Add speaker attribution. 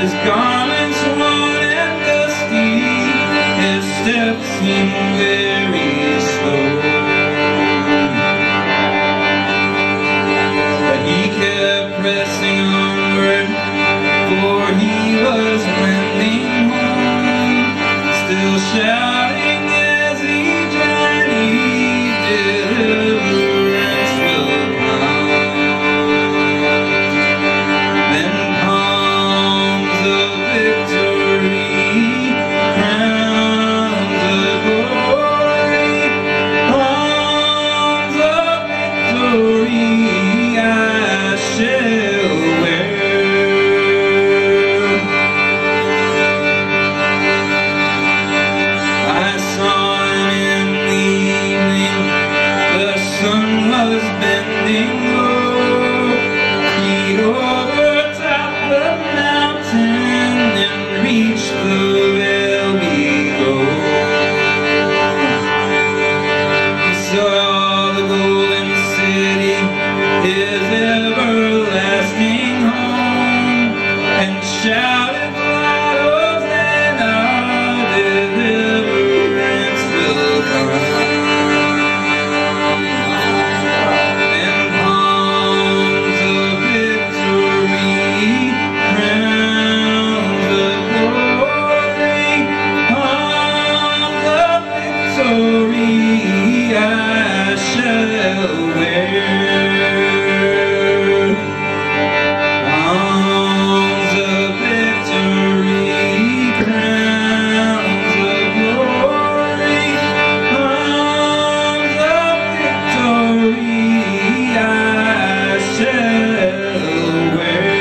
Speaker 1: His garments worn and dusty, his steps seemed very slow. But he kept pressing onward, for he was wending home, still shouting as he journeyed, deliverance will come. Then palms of victory, crowns of glory, palms of victory I shall wear. I saw him in the evening, the sun was bending low. He overtopped the mountain and reached the vale below. He saw the golden city, his everlasting home, and shouted loud, Hosanna, deliverance will come. Then palms of victory, crowns of glory, palms of victory I shall wear. Palms of victory, crowns of glory, palms of victory I shall wear.